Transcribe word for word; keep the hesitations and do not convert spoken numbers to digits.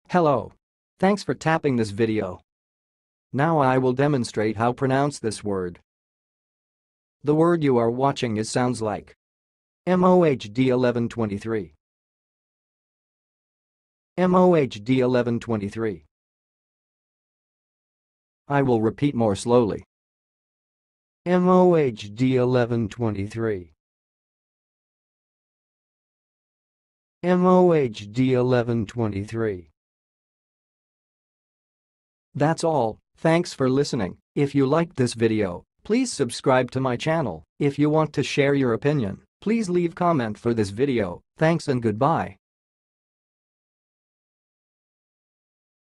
Hello. Thanks for tapping this video. Now I will demonstrate how to pronounce this word. The word you are watching is sounds like M O H D eleven twenty-three. M O H D eleven twenty-three. I will repeat more slowly. M O H D eleven twenty-three. M O H D eleven twenty-three. That's all. Thanks for listening. If you liked this video, please subscribe to my channel. If you want to share your opinion, please leave comment for this video. Thanks and goodbye.